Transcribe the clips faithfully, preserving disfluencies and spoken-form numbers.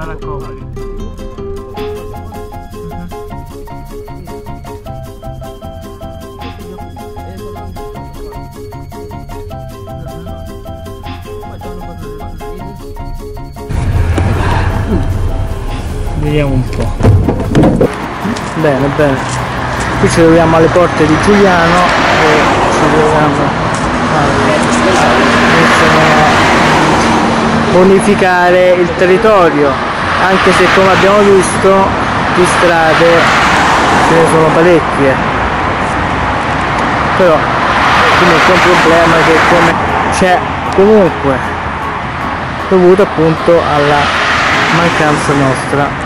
baraccopoli. Vediamo un po'. Bene, bene. Qui ci troviamo alle porte di Giuliano e ci troviamo a bonificare il territorio, anche se come abbiamo visto di strade ce ne sono parecchie, però comunque è un problema che come c'è comunque dovuto appunto alla mancanza nostra.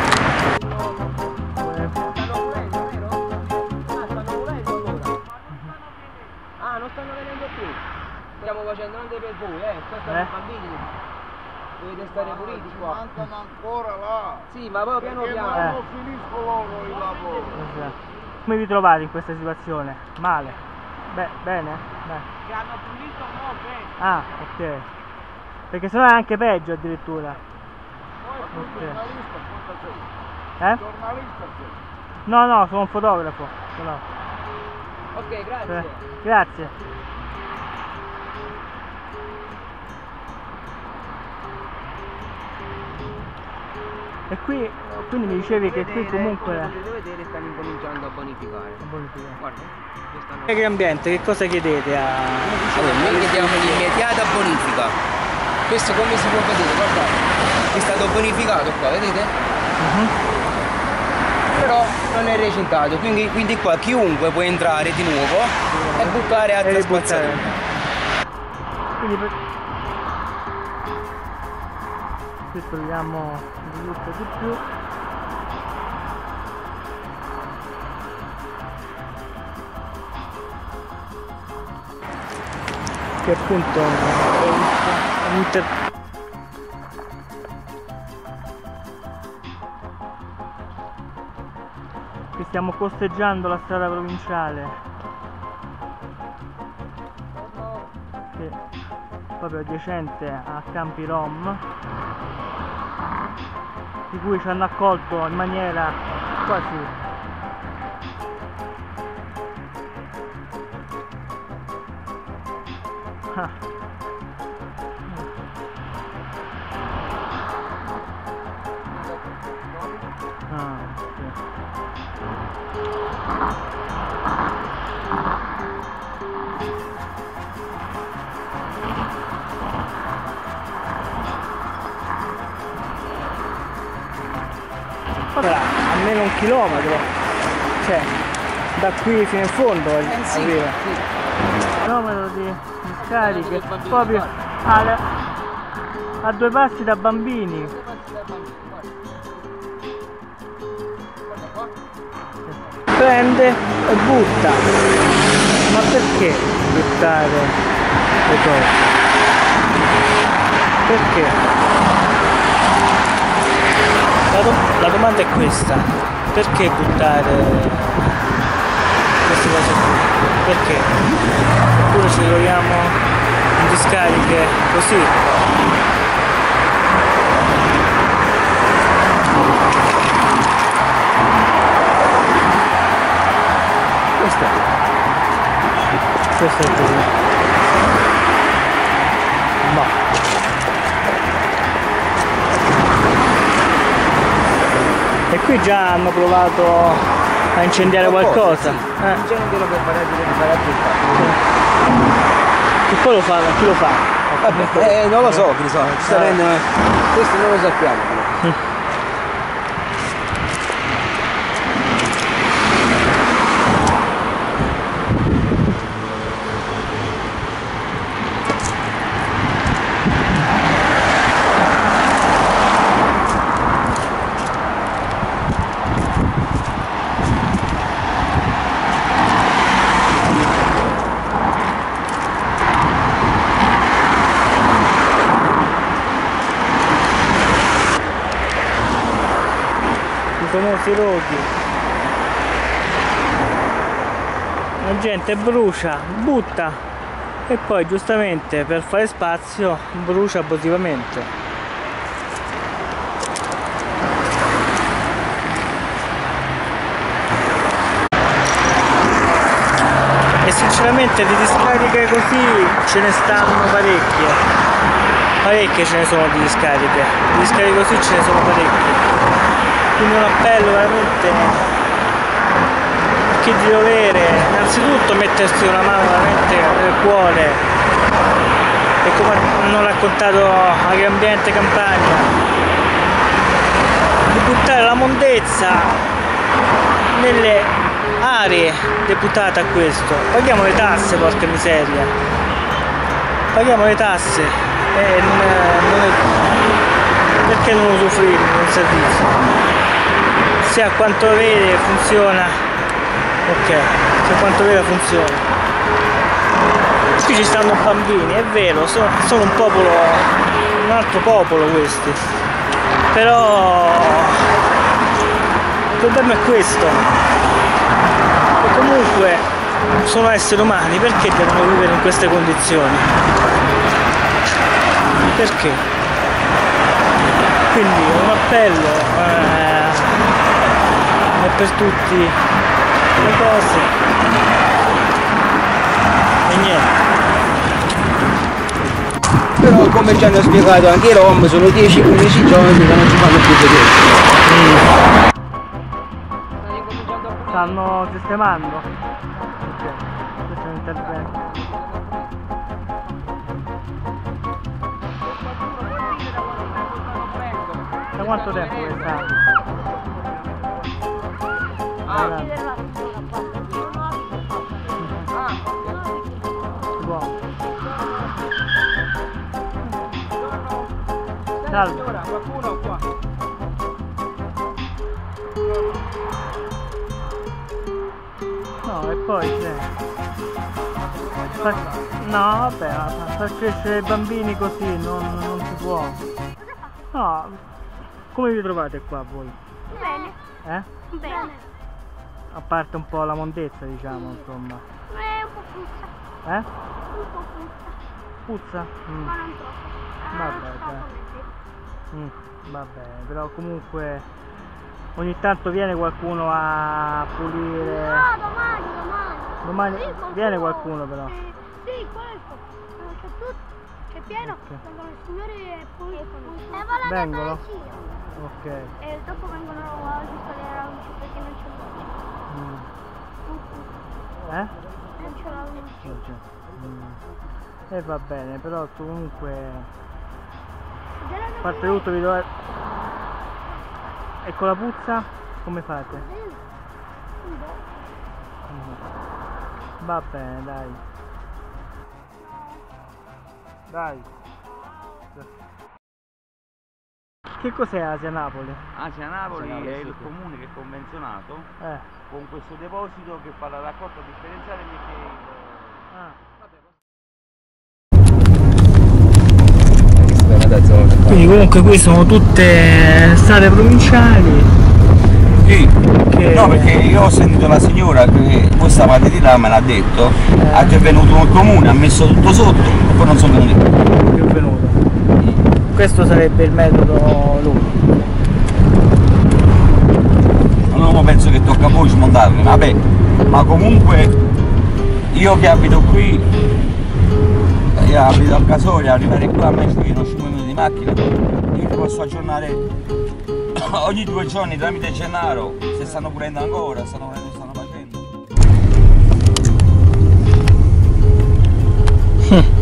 Ah, non stanno venendo più. Stiamo facendo anche per voi, eh. Qua stanno Eh? bambini. Dovete stare puliti qua. Mancano ancora là. Sì, ma poi piano Perché piano. non finiscono loro il lavoro. Esatto. Come vi trovate in questa situazione? Male? Beh, bene? Beh. Che hanno pulito no, bene. Ah, ok. Perché sennò è anche peggio addirittura. Poi il Ok. giornalista, quanto sei? Eh? Giornalista sei? No, no, sono un fotografo. No. Ok, grazie. Eh, Grazie. E qui, quindi mi dicevi che qui comunque... Come potete vedere stanno incominciando a bonificare. Guarda, questa Che ambiente, che cosa chiedete a... Allora, noi chiediamo l'immediata bonifica. Questo come si può vedere, guardate, è stato bonificato qua, vedete? Uh-huh. Però non è recintato, quindi, quindi qua chiunque può entrare di nuovo e buttare altra E buttare. spazzatura. Quindi per... qui togliamo di tutto di più. Che appunto è un inter... che stiamo costeggiando la strada provinciale che è proprio adiacente a Campi Rom, di cui ci hanno accolto in maniera quasi ah. Ah, sì. Ora, almeno un chilometro, cioè da qui fino in fondo Eh sì, arriva. sì. Un chilometro di, di scariche proprio a, a due passi da bambini. Prende e butta. Ma perché buttare le cose? Perché? La, do la domanda è questa: perché buttare queste cose qui? Perché? Oppure ci troviamo in discariche così? Questo è questo è così. No. E qui già hanno provato a incendiare qualcosa. Sì. Eh. Incendiano per fare fare E poi lo fa, chi lo fa? Vabbè, eh, non lo so, chi lo so, sta avendo, eh. Questo non lo sappiamo. Però. Famosi roghi. La gente brucia, butta e poi giustamente per fare spazio brucia abusivamente. sinceramente di discariche così ce ne stanno parecchie, parecchie ce ne sono di discariche, di discariche così ce ne sono parecchie, quindi un appello veramente a chi di dovere innanzitutto mettersi una mano veramente nel cuore e come hanno raccontato Agriambiente Campania, di buttare la mondezza nelle aree deputate a questo. Paghiamo le tasse, porca miseria, paghiamo le tasse e non è, non è, perché non usufruire di un servizio? Se a quanto vede funziona, ok, se a quanto vede funziona. Qui ci stanno bambini, è vero, sono, sono un popolo, un altro popolo questi, però il problema è questo, e comunque sono esseri umani, perché devono vivere in queste condizioni? Perché? Quindi un appello eh, è per tutti le cose e niente. Però come ci hanno spiegato anche i Rom, sono dieci quindici giorni che non ci fanno più vedere. Stanno sistemando? Ok, questo è un intervento. Da quanto tempo che sta? Ah, buono. Salve. Qualcuno qua? No, e poi c'è. Fa... No, vabbè, far crescere i bambini così non, non si può. No, come vi trovate qua voi? Bene. Eh? Bene. A parte un po' la mondezza, diciamo, insomma. È un po' puzza. Eh? Un po' puzza. Puzza? Mm. Ma non troppo. Vabbè, Ah, dai. sì. Mm, va bene, però comunque ogni tanto viene qualcuno a pulire. No, domani, domani. Domani Sì, qualcuno- viene qualcuno però. Sì, sì, questo. Eh, C'è tutto. C'è pieno. Ok. Vengono i signori e puliscono. E va la Vengono? detersiva. Ok. E dopo vengono a sistemare la luce perché non c'è luce. Mm. Non Eh? c'è la luce. Non c'è. Mm. E va bene, però comunque a parte tutto vi dovete. E con la puzza come fate? Mm. Va bene, dai. Dai. Che cos'è Asia Napoli? Asia Napoli Asia Napoli, è sì, il sì. comune che è convenzionato Eh. con questo deposito che fa la raccolta differenziale e mette il... Ah. Quindi comunque qui sono tutte strade provinciali. Sì, Che- no, perché io ho sentito la signora che questa parte di là me l'ha detto, Eh. ha già venuto il comune, ha messo tutto sotto e poi non sono venuti più. Più venuto. Questo sarebbe il metodo lungo. Allora penso che tocca a voi smontarli, vabbè, ma comunque io che abito qui, io abito a Casoria, arrivare qua a me ci vogliono cinque minuti di macchina, io ti posso aggiornare ogni due giorni tramite Gennaro, se stanno pulendo ancora, stanno pulendo, stanno facendo. Hm.